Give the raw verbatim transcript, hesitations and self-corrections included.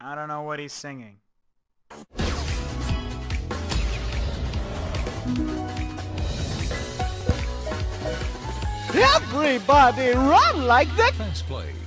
I don't know what he's singing. Everybody run like the... Fast play.